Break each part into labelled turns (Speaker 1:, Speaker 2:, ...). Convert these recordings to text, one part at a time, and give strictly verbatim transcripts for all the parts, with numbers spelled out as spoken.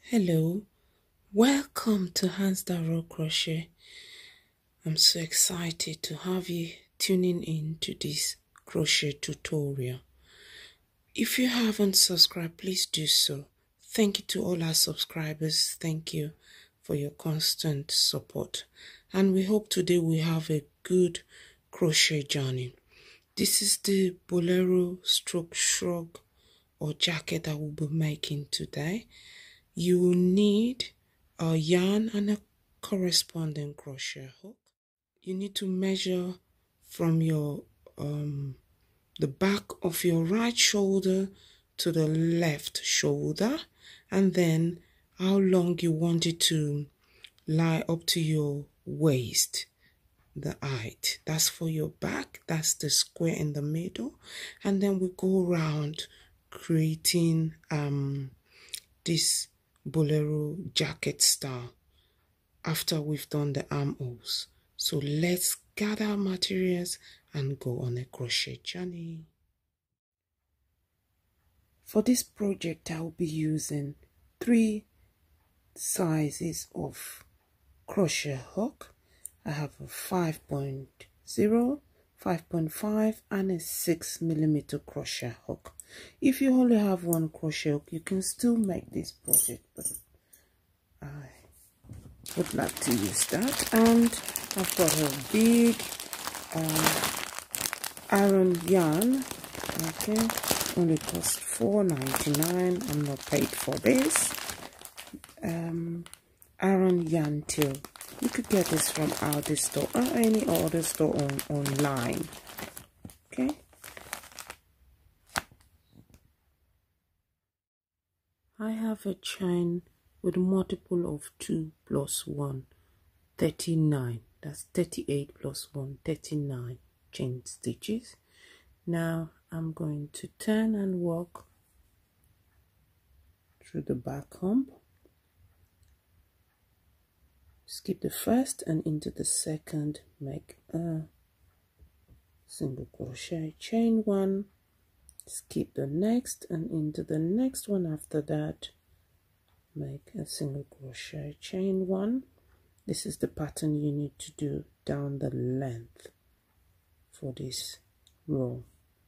Speaker 1: Hello, welcome to Hands That Roll Crochet. I'm so excited to have you tuning in to this crochet tutorial. If you haven't subscribed, please do so. Thank you to all our subscribers. Thank you for your constant support. And we hope today we have a good crochet journey. This is the bolero stroke shrug or jacket that we'll be making today. You will need a yarn and a corresponding crochet hook. You need to measure from your um, the back of your right shoulder to the left shoulder, and then how long you want it to lie up to your waist, the height. That's for your back. That's the square in the middle, and then we go around creating um this bolero jacket style after we've done the armholes. So let's gather our materials and go on a crochet journey. For this project I will be using three sizes of crochet hook. I have a five point zero, five point five and a six millimeter crochet hook. If you only have one crochet hook, you can still make this project, but I would like to use that. And I've got a big um, Aran yarn. Okay, only cost four ninety-nine. I'm not paid for this. Um, Aran yarn tail. You could get this from Aldi store or any other store on online. Okay. I have a chain with a multiple of two plus one, thirty-nine. That's thirty-eight plus one, thirty-nine chain stitches. Now I'm going to turn and walk through the back hump. Skip the first and into the second, make a single crochet, chain one, skip the next and into the next one after that, make a single crochet, chain one. This is the pattern you need to do down the length for this row.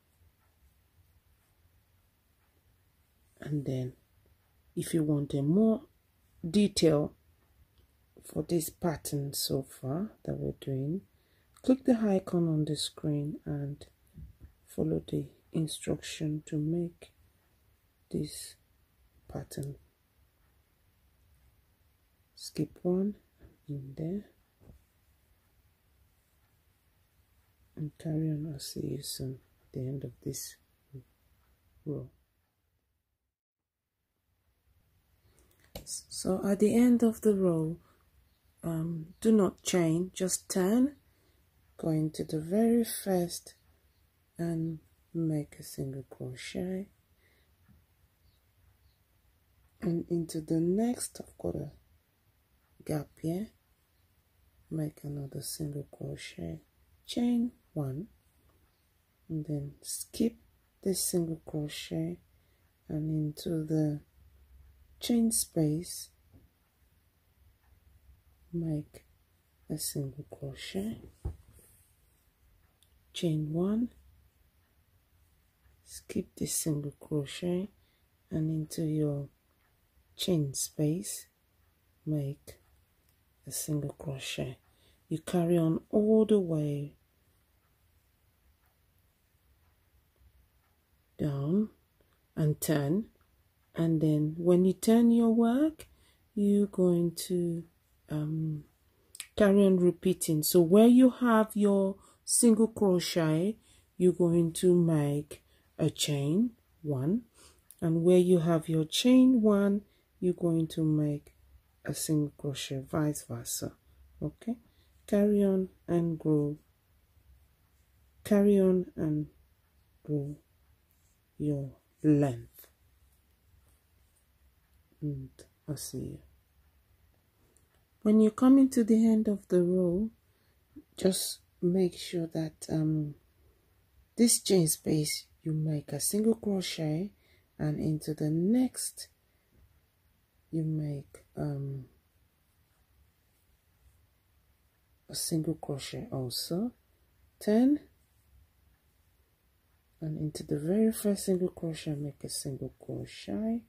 Speaker 1: And then if you want a more detail for this pattern so far that we're doing, click the icon on the screen and follow the instruction to make this pattern. Skip one in there and carry on. I'll see you soon at the end of this row. So at the end of the row, um, do not chain, just turn, go into the very first and make a single crochet, and into the next I've got a gap here, make another single crochet, chain one, and then skip this single crochet and into the chain space, make a single crochet, chain one, skip this single crochet and into your chain space, make a single crochet. You carry on all the way down and turn, and then when you turn your work, you're going to um, carry on repeating. So where you have your single crochet, you're going to make a chain one, and where you have your chain one, you're going to make a single crochet, vice versa. Okay, carry on and grow, carry on and grow your length, and I'll see you. When you're coming to the end of the row, just make sure that um this chain space you make a single crochet, and into the next you make um, a single crochet also, ten, and into the very first single crochet make a single crochet,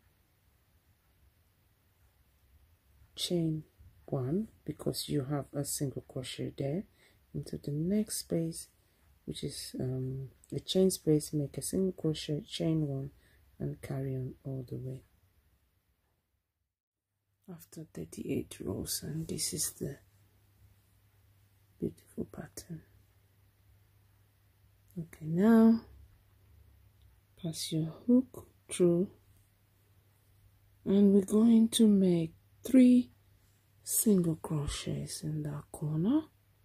Speaker 1: chain one because you have a single crochet there, into the next space, which is um, the chain space, make a single crochet, chain one, and carry on all the way after thirty-eight rows. And this is the beautiful pattern. Okay, now pass your hook through, and we're going to make three single crochets in that corner.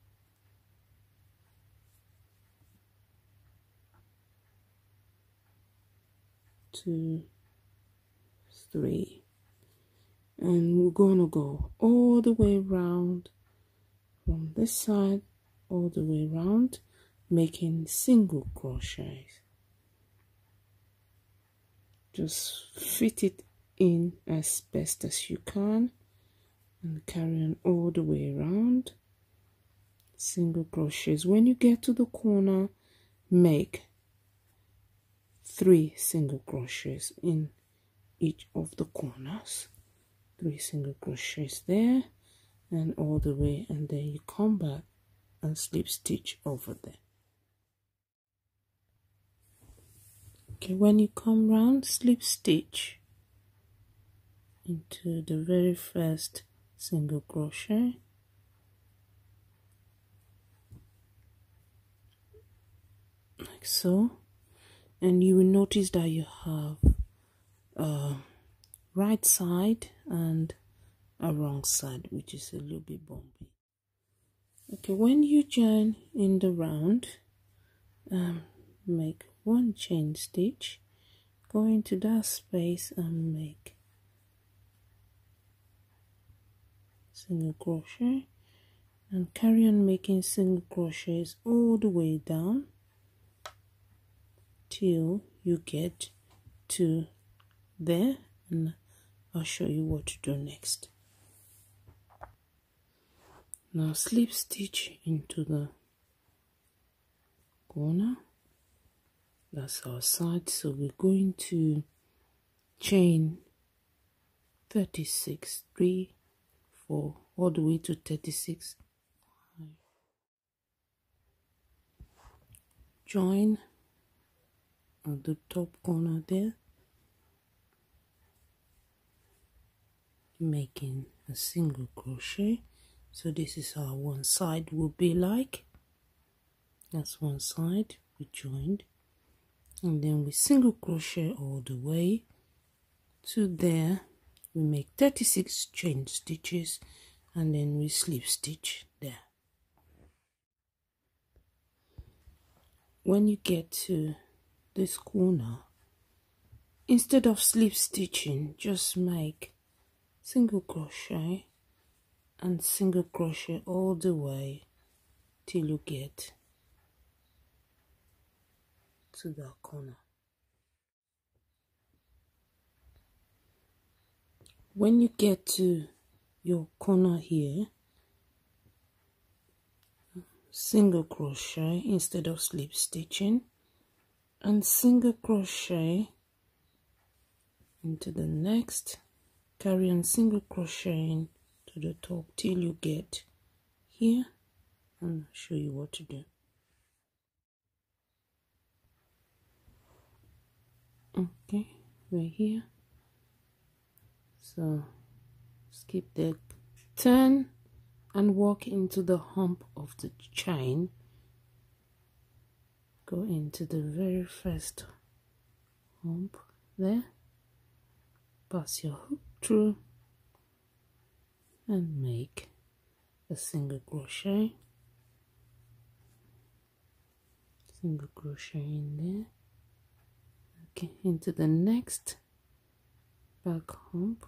Speaker 1: Two, three, and we're gonna go all the way around from this side all the way around, making single crochets. Just fit it in as best as you can and carry on all the way around, single crochets. When you get to the corner, make three single crochets in each of the corners, three single crochets there and all the way, and then you come back and slip stitch over there. Okay, when you come round, slip stitch into the very first single crochet, like so, and you will notice that you have a right side and a wrong side, which is a little bit bumpy. Okay, when you join in the round, um, make one chain stitch, go into that space and make single crochet, and carry on making single crochets all the way down till you get to there, and I'll show you what to do next. Now slip stitch into the corner, that's our side, so we're going to chain thirty-six, three, four, all the way to thirty-six, join at the top corner there, making a single crochet. So this is how one side will be like. That's one side we joined, and then we single crochet all the way to there. We make thirty-six chain stitches, and then we slip stitch there. When you get to this corner, instead of slip stitching, just make single crochet and single crochet all the way till you get to that corner. When you get to your corner here, single crochet instead of slip stitching, and single crochet into the next, carry on single crocheting to the top till you get here, and I'll show you what to do. Okay, we're here, so skip that, turn and walk into the hump of the chain, go into the very first hump there, pass your hook through and make a single crochet, single crochet in there. Okay, into the next back hump,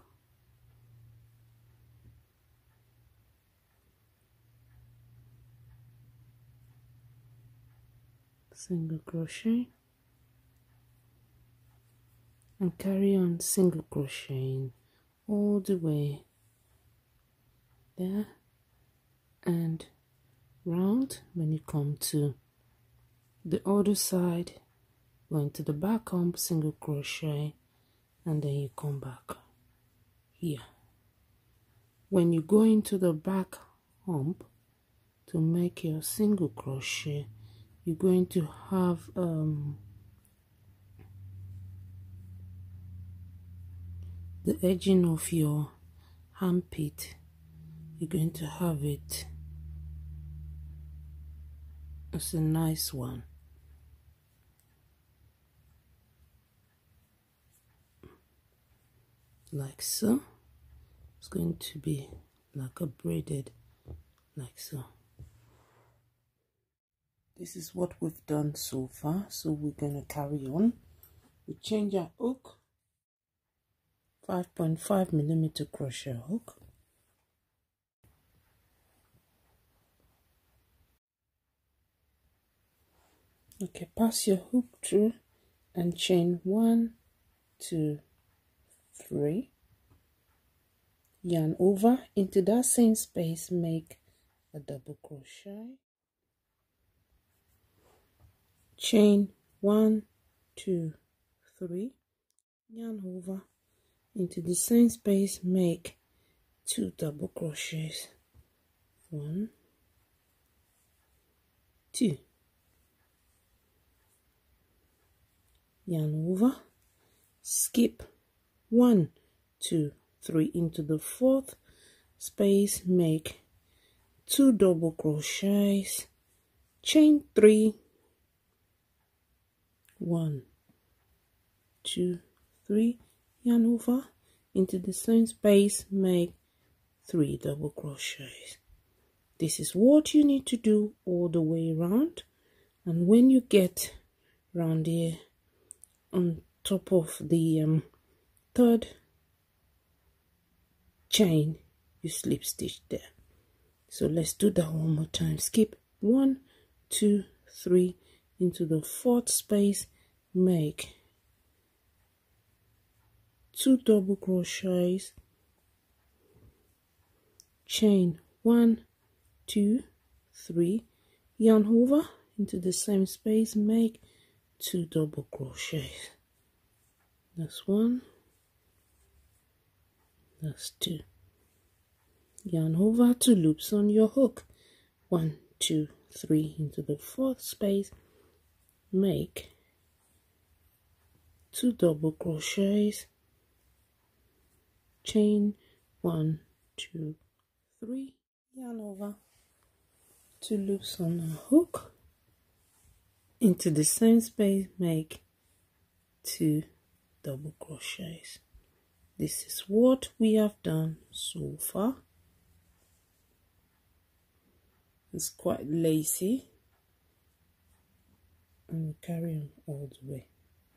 Speaker 1: single crochet, and carry on single crocheting all the way there and round. When you come to the other side, going to the back hump, single crochet, and then you come back here. When you go into the back hump to make your single crochet, you're going to have um, the edging of your armpit, you're going to have it as a nice one. Like so. It's going to be like a braided, like so. This is what we've done so far, so we're going to carry on. We change our hook, five point five millimeter crochet hook. Okay, pass your hook through and chain one, two, three. Yarn over into that same space, make a double crochet. Chain one, two, three. Yarn over into the same space, make two double crochets. One, two. Yarn over, skip one, two, three into the fourth space, make two double crochets, chain three, one, two, three, yarn over into the same space, make three double crochets. This is what you need to do all the way around, and when you get round here on top of the um, third chain, you slip stitch there. So let's do that one more time. Skip one, two, three into the fourth space, make two double crochets, chain one, two, three, yarn over into the same space, make two double crochets. That's one, that's two. Yarn over, two loops on your hook, one, two, three into the fourth space, make two double crochets, chain one, two, three, yarn over, two loops on the hook, into the same space, make two double crochets. This is what we have done so far. It's quite lacy, and we carry on all the way.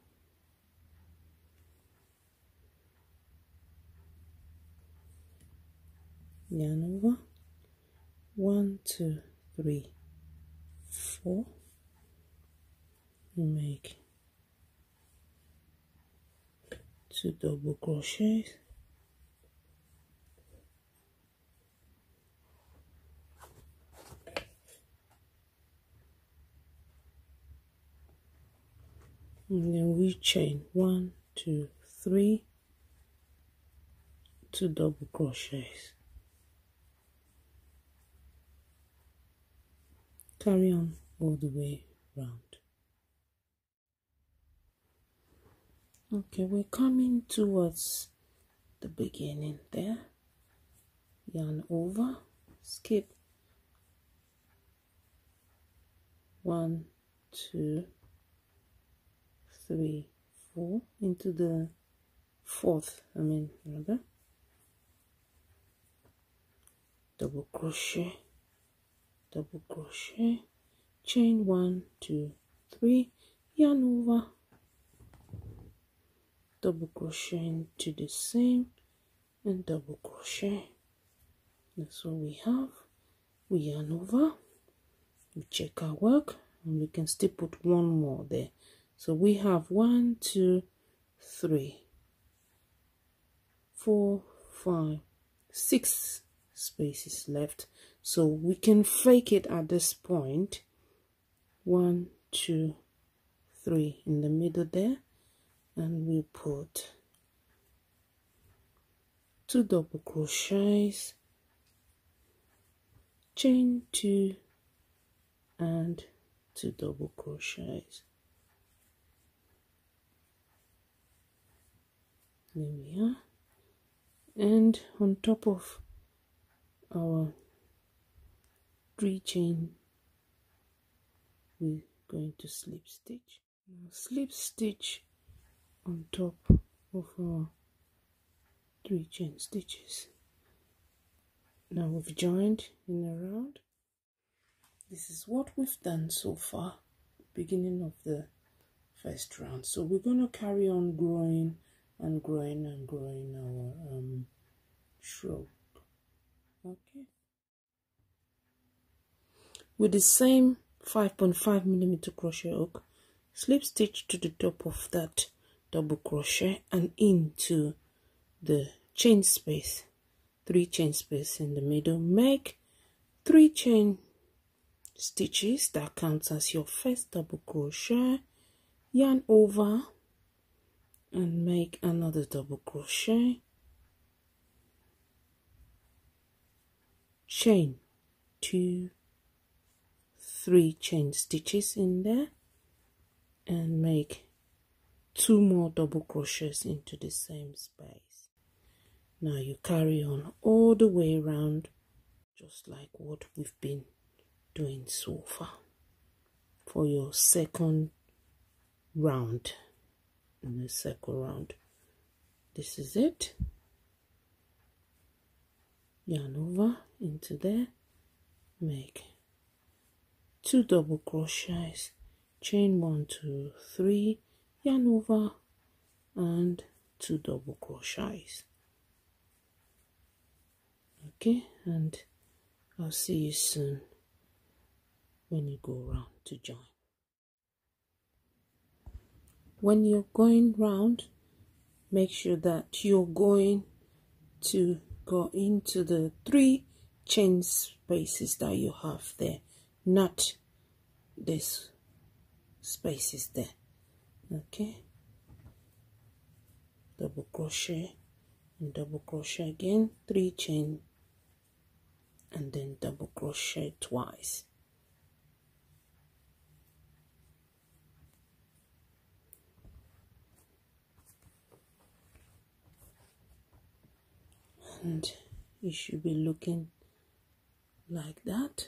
Speaker 1: Yarn over, one, two, three, four. You make two double crochets, and then we chain one, two, three, two double crochets. Carry on all the way round. Okay, we're coming towards the beginning there. Yarn over, skip one, two, three, four into the fourth, I mean rather, double crochet, double crochet, chain one, two, three, yarn over, double crochet into the same and double crochet. That's what we have. We yarn over, we check our work, and we can still put one more there. So we have one, two, three, four, five, six spaces left, so we can fake it at this point. One, two, three in the middle there, and we put two double crochets, chain two, and two double crochets. There we are. And on top of our three chain, we're going to slip stitch. Now slip stitch on top of our three chain stitches. Now we've joined in a round. This is what we've done so far, beginning of the first round. So we're going to carry on growing and growing and growing our um, shrub. Okay. With the same five point five millimeter crochet hook, slip stitch to the top of that double crochet and into the chain space, three chain space in the middle. Make three chain stitches, that counts as your first double crochet, yarn over and make another double crochet, chain two, three chain stitches in there, and make two more double crochets into the same space. Now you carry on all the way around, just like what we've been doing so far for your second round. In the second round, this is it. Yarn over into there, make two double crochets, chain one, two, three, yarn over and two double crochets. Okay, and I'll see you soon when you go round to join. When you're going round, make sure that you're going to go into the three chain spaces that you have there, not this spaces there. Okay, double crochet and double crochet again, three chain, and then double crochet twice. And it should be looking like that.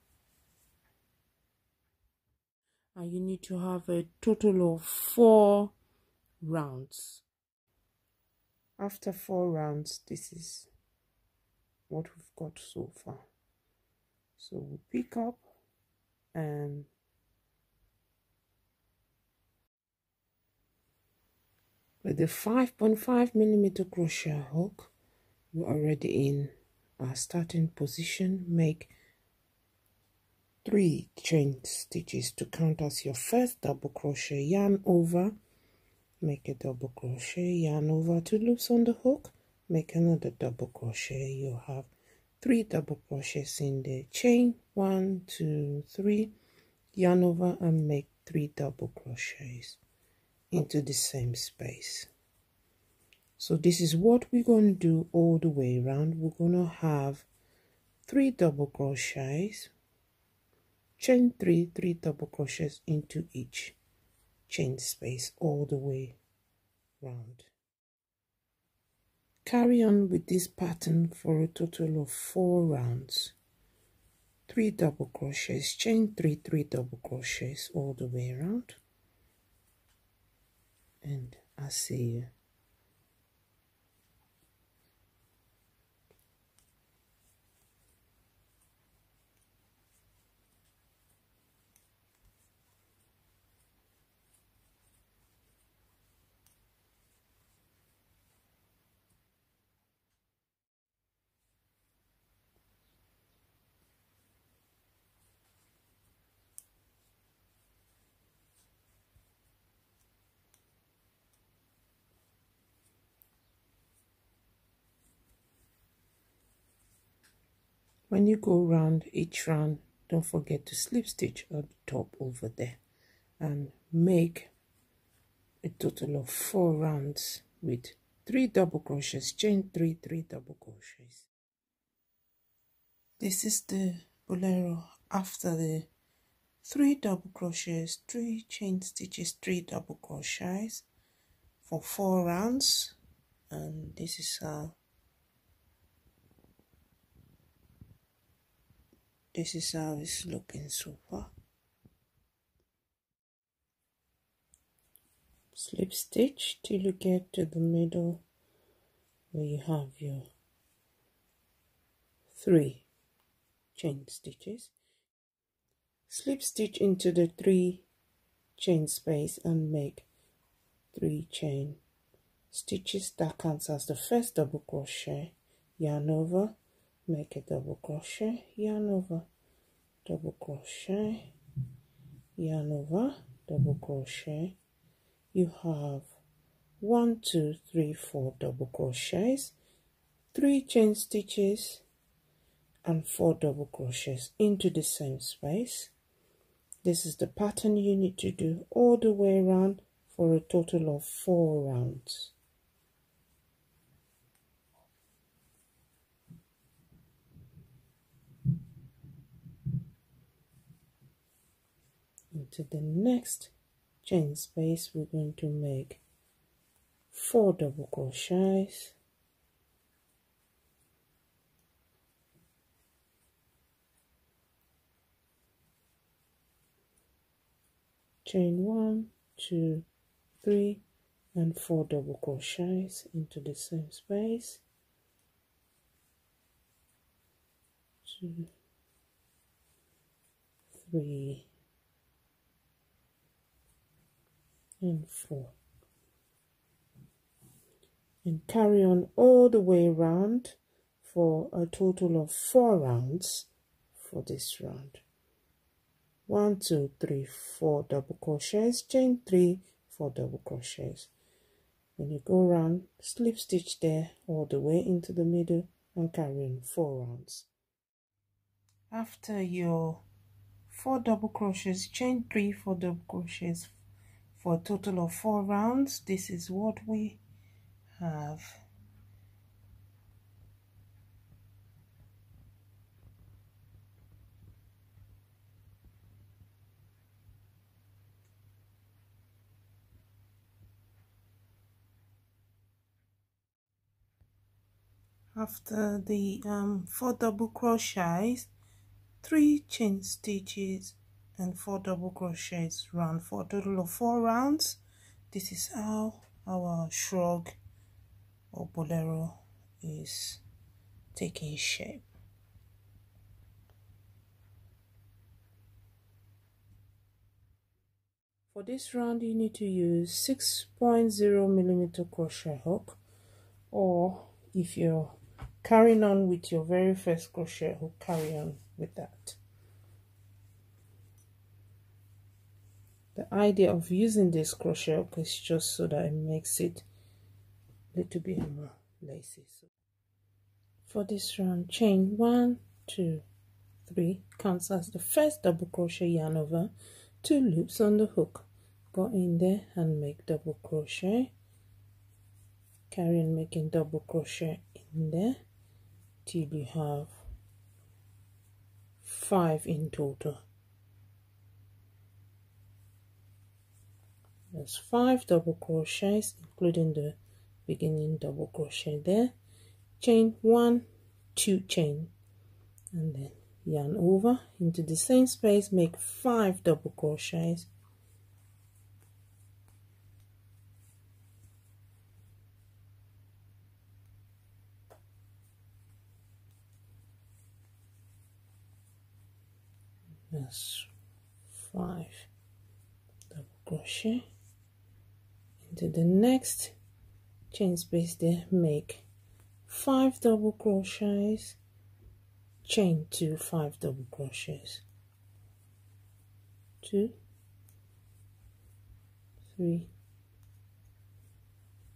Speaker 1: And you need to have a total of four rounds. After four rounds, this is what we've got so far. So we pick up and with the five point five millimeter crochet hook, we're already in our starting position. Make three chain stitches to count as your first double crochet, yarn over, make a double crochet, yarn over two loops on the hook, make another double crochet. You have three double crochets in the chain, one, two, three, yarn over and make three double crochets into the same space. So this is what we're going to do all the way around. We're going to have three double crochets, chain three, three double crochets into each chain space all the way round. Carry on with this pattern for a total of four rounds. Three double crochets, chain three, three double crochets all the way around. And I'll see you. When you go round each round, don't forget to slip stitch at the top over there and make a total of four rounds with three double crochets, chain three, three double crochets. This is the bolero after the three double crochets, three chain stitches, three double crochets for four rounds, and this is how this is how it's looking so far. Slip stitch till you get to the middle where you have your three chain stitches. Slip stitch into the three chain space and make three chain stitches. That counts as the first double crochet, yarn over, make a double crochet, yarn over, double crochet, yarn over, double crochet. You have one, two, three, four double crochets, three chain stitches, and four double crochets into the same space. This is the pattern you need to do all the way around for a total of four rounds. Into the next chain space, we're going to make four double crochets, chain one, two, three, and four double crochets into the same space. Two, three, and four, and carry on all the way around for a total of four rounds for this round. One, two, three, four double crochets, chain three, four double crochets. When you go around, slip stitch there all the way into the middle and carry on four rounds. After your four double crochets, chain three, four double crochets for a total of four rounds. This is what we have. After the um, four double crochets, three chain stitches and four double crochets round for a total of four rounds. This is how our shrug or bolero is taking shape. For this round, you need to use six point zero millimeter crochet hook, or if you're carrying on with your very first crochet hook, carry on with that. The idea of using this crochet hook is just so that it makes it a little bit more lacy. So for this round, chain one, two, three, counts as the first double crochet, yarn over, two loops on the hook, go in there and make double crochet, carry on making double crochet in there till you have five in total. There's five double crochets including the beginning double crochet there. Chain one, two chain, and then yarn over into the same space, make five double crochets, that's five double crochet into the next chain space there, make five double crochets, chain two, five double crochets, two, three,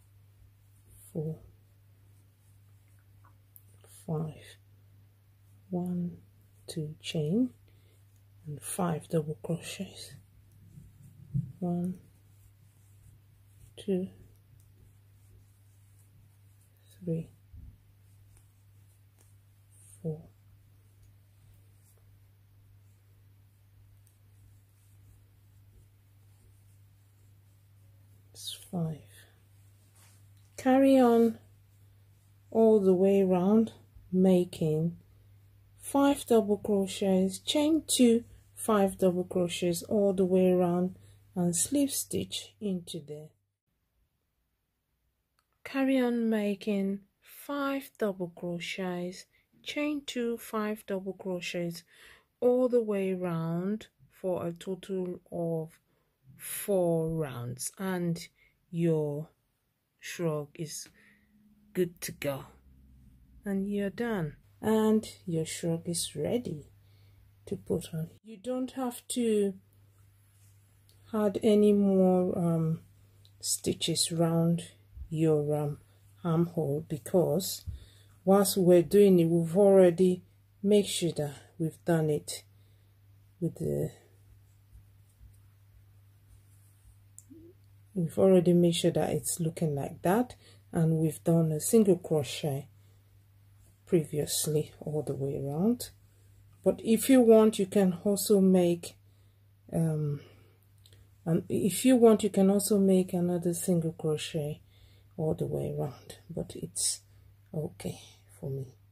Speaker 1: four, five, one, two chain, and five double crochets. One, two, three, four, it's five. Carry on all the way around, making five double crochets, chain two, five double crochets all the way around, and slip stitch into there. Carry on making five double crochets, chain two, five double crochets all the way around for a total of four rounds, and your shrug is good to go, and you're done, and your shrug is ready to put on. You don't have to add any more um, stitches round your um, armhole, because whilst we're doing it, we've already made sure that we've done it with the we've already made sure that it's looking like that, and we've done a single crochet previously all the way around. But if you want, you can also make um and if you want you can also make another single crochet all the way around, but it's okay for me.